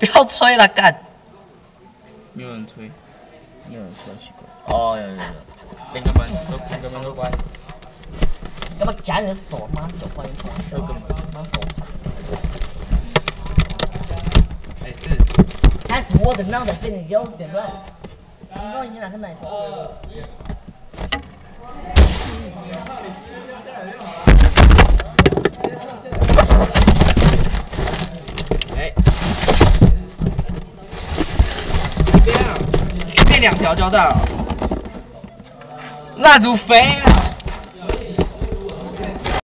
不要吹了，干！ 没有人吹， 没有人吹，奇怪。哦，有。 两个门都关。 要不要夹你的手？妈，手换一换。 2个门， 妈手残。 哎是。 开始我的脑袋变得有点乱。你告诉你哪个奶头？ 哎，变2条胶带了， 蜡烛飞啊！